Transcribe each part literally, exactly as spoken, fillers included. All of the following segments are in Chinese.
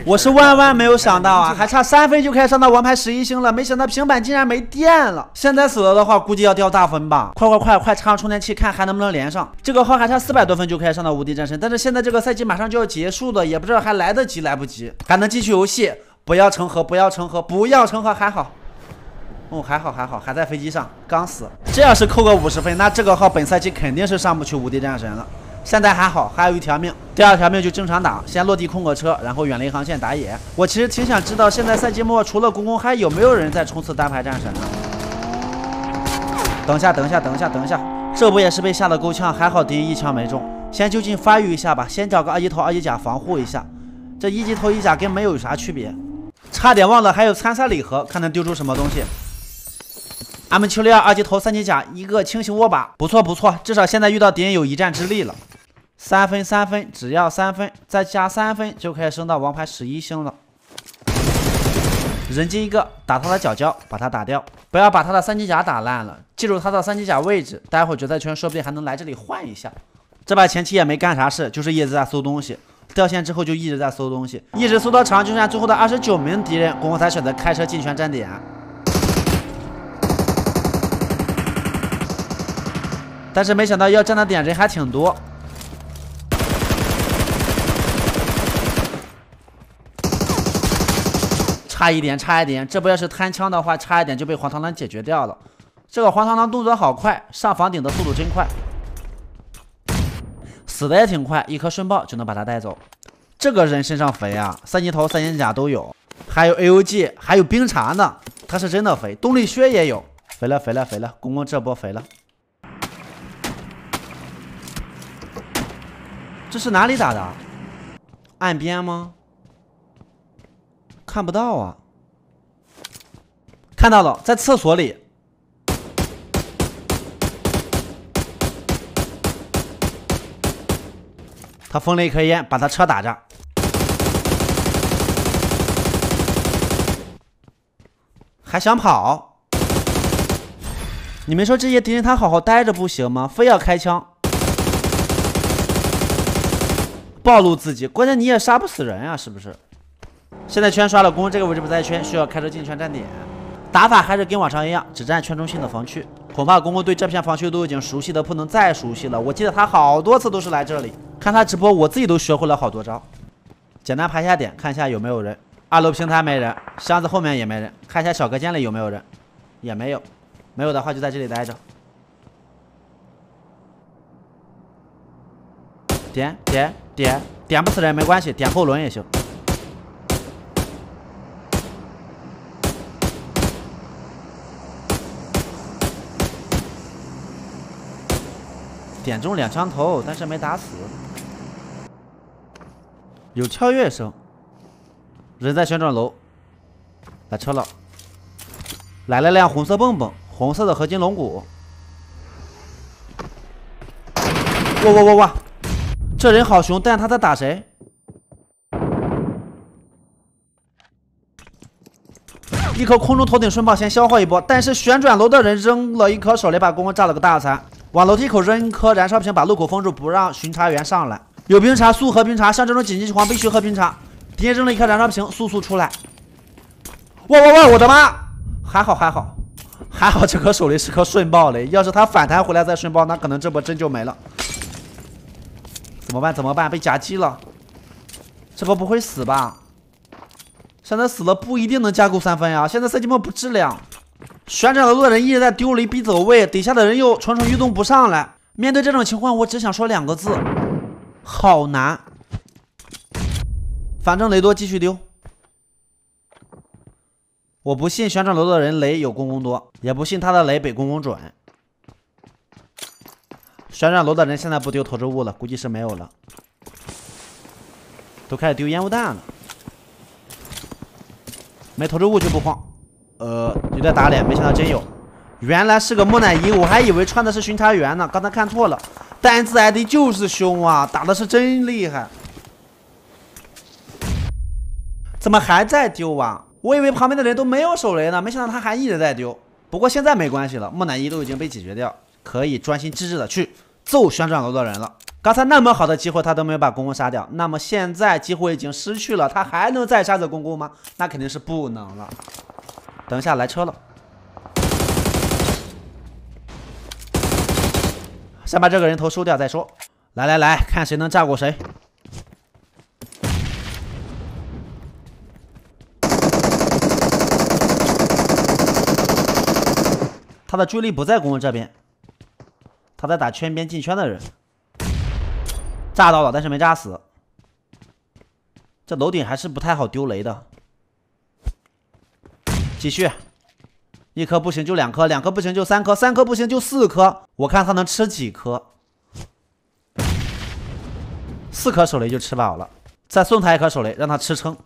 我是万万没有想到啊，还差三分就可以上到王牌十一星了，没想到平板竟然没电了。现在死了的话，估计要掉大分吧。快快快快插上充电器，看还能不能连上。这个号还差四百多分就可以上到无敌战神，但是现在这个赛季马上就要结束了，也不知道还来得及来不及，还能继续游戏。不要成盒，不要成盒，不要成盒，还好。哦，还好还好，还在飞机上，刚死。这要是扣个五十分，那这个号本赛季肯定是上不去无敌战神了。现在还好，还有一条命，第二条命就正常打，先落地控个车，然后远离航线打野。我其实挺想知道，现在赛季末除了公公，还有没有人在冲刺单排战神呢？等下，等下，等下，等下，这不也是被吓得够呛，还好第一枪没中。先就近发育一下吧，先找个二级头、二级甲防护一下。这一级头一甲跟没有有啥区别？差点忘了还有参赛礼盒，看能丢出什么东西。俺们七六二二级头三级甲，一个轻型握把，不错不错，至少现在遇到敌人有一战之力了。三分三分，只要三分，再加三分就可以升到王牌十一星了。人机一个，打他的脚脚，把他打掉，不要把他的三级甲打烂了，记住他的三级甲位置，待会儿决赛圈说不定还能来这里换一下。这把前期也没干啥事，就是一直在搜东西。掉线之后就一直在搜东西，一直搜到场，就剩下最后的二十九名敌人，公公才选择开车进圈站点。但是没想到要站的点人还挺多。差一点，差一点，这不要是贪枪的话，差一点就被黄螳螂解决掉了。这个黄螳螂动作好快，上房顶的速度真快。死的也挺快，一颗瞬爆就能把他带走。这个人身上肥啊，三级头、三级甲都有，还有 A O G， 还有冰茶呢，他是真的肥。动力靴也有，肥了，肥了，肥了，公公这波肥了。这是哪里打的？岸边吗？看不到啊。看到了，在厕所里。他封了一颗烟，把他车打着。还想跑？你们说这些敌人他好好待着不行吗？非要开枪，暴露自己，关键你也杀不死人啊，是不是？现在圈刷了攻，这个位置不在圈，需要开车进圈站点。打法还是跟往常一样，只占圈中心的防区。恐怕公公对这片防区都已经熟悉的不能再熟悉了。我记得他好多次都是来这里。看他直播，我自己都学会了好多招。简单排下点，看一下有没有人。二楼平台没人，箱子后面也没人。看一下小隔间里有没有人，也没有。没有的话就在这里待着。点点点点不死人没关系，点后轮也行。点中两枪头，但是没打死。有跳跃声，人在旋转楼，来车了，来了辆红色蹦蹦，红色的合金龙骨。哇哇哇哇！这人好凶，但他在打谁？一颗空中头顶瞬爆先消耗一波，但是旋转楼的人扔了一颗手雷，把公公炸了个大残。往楼梯口扔一颗燃烧瓶，把路口封住，不让巡查员上来。有冰茶，速喝冰茶，像这种紧急情况必须喝冰茶。敌人扔了一颗燃烧瓶，速速出来！哇哇哇！我的妈！还好还好还好，这颗手雷是颗瞬爆雷，要是他反弹回来再瞬爆，那可能这波真就没了。怎么办？怎么办？被夹击了，这波不会死吧？现在死了不一定能加够三分呀！现在赛季末不质量。旋转楼的人一直在丢雷逼走位，底下的人又蠢蠢欲动不上来。面对这种情况，我只想说两个字：好难。反正雷多继续丢。我不信旋转楼的人雷有公公多，也不信他的雷比公公准。旋转楼的人现在不丢投掷物了，估计是没有了，都开始丢烟雾弹了。没投掷物就不慌。呃，有点打脸，没想到真有，原来是个木乃伊，我还以为穿的是巡查员呢，刚才看错了。单字 I D 就是凶啊，打的是真厉害。怎么还在丢啊？我以为旁边的人都没有手雷呢，没想到他还一直在丢。不过现在没关系了，木乃伊都已经被解决掉，可以专心致志的去揍旋转楼的人了。 刚才那么好的机会，他都没有把公公杀掉。那么现在机会已经失去了，他还能再杀死公公吗？那肯定是不能了。等一下来车了，先把这个人头收掉再说。来来来，看谁能炸过谁。他的注意力不在公公这边，他在打圈边进圈的人。炸到了，但是没炸死。这楼顶还是不太好丢雷的。继续，一颗不行就两颗，两颗不行就三颗，三颗不行就四颗。我看他能吃几颗？四颗手雷就吃饱了，再送他一颗手雷，让他吃撑。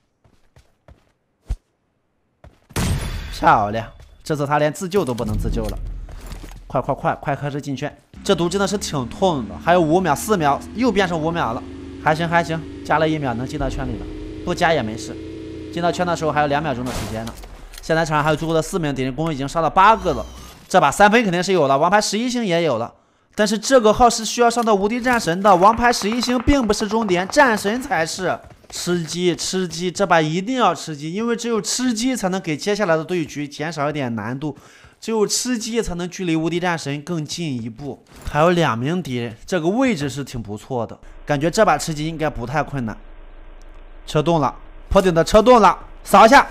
漂亮，这次他连自救都不能自救了。快快快快开始进圈！这毒真的是挺痛的，还有五秒、四秒，又变成五秒了，还行还行，加了一秒能进到圈里了，不加也没事。进到圈的时候还有两秒钟的时间呢。现在场上还有足够的四名敌人，公已经杀了八个了，这把三分肯定是有了，王牌十一星也有了。但是这个号是需要上到无敌战神的，王牌十一星并不是重点，战神才是。吃鸡吃鸡，这把一定要吃鸡，因为只有吃鸡才能给接下来的对局减少一点难度。只有吃鸡才能距离无敌战神更近一步。还有两名敌人，这个位置是挺不错的，感觉这把吃鸡应该不太困难。车动了，坡顶的车动了，扫一下，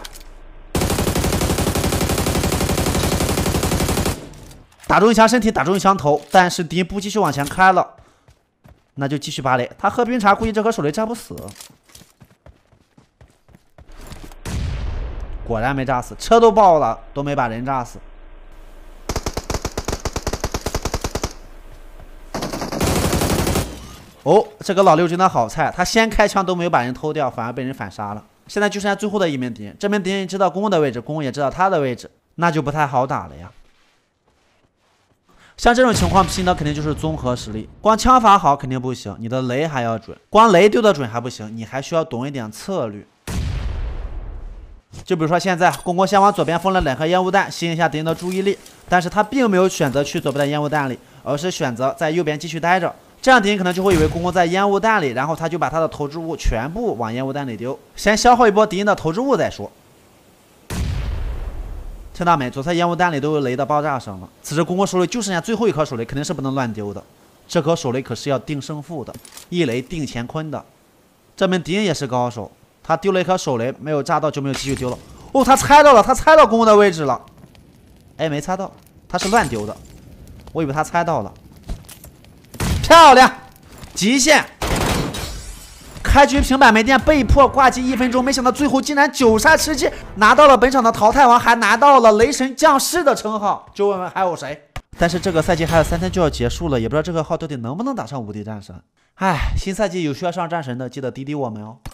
打中一枪身体，打中一枪头，但是敌不继续往前开了，那就继续拔雷。他喝冰茶，估计这颗手雷炸不死。果然没炸死，车都爆了，都没把人炸死。哦，这个老六真的好菜，他先开枪都没有把人偷掉，反而被人反杀了。现在就剩下最后的一名敌人，这名敌人知道公公的位置，公公也知道他的位置，那就不太好打了呀。像这种情况拼的肯定就是综合实力，光枪法好肯定不行，你的雷还要准，光雷丢的准还不行，你还需要懂一点策略。就比如说现在公公先往左边封了两颗烟雾弹，吸引一下敌人的注意力，但是他并没有选择去左边的烟雾弹里，而是选择在右边继续待着。这样敌人可能就会以为公公在烟雾弹里，然后他就把他的投掷物全部往烟雾弹里丢，先消耗一波敌人的投掷物再说。听到没？左侧烟雾弹里都有雷的爆炸声了。此时公公手里就剩下最后一颗手雷，肯定是不能乱丢的。这颗手雷可是要定胜负的，一雷定乾坤的。这名敌人也是高手，他丢了一颗手雷，没有炸到就没有继续丢了。哦，他猜到了，他猜到公公的位置了。哎，没猜到，他是乱丢的。我以为他猜到了。漂亮，极限！开局平板没电，被迫挂机一分钟，没想到最后竟然九杀吃鸡，拿到了本场的淘汰王，还拿到了雷神降世的称号。就问问还有谁？但是这个赛季还有三天就要结束了，也不知道这个号到底能不能打上无敌战神。唉，新赛季有需要上战神的，记得滴滴我们哦。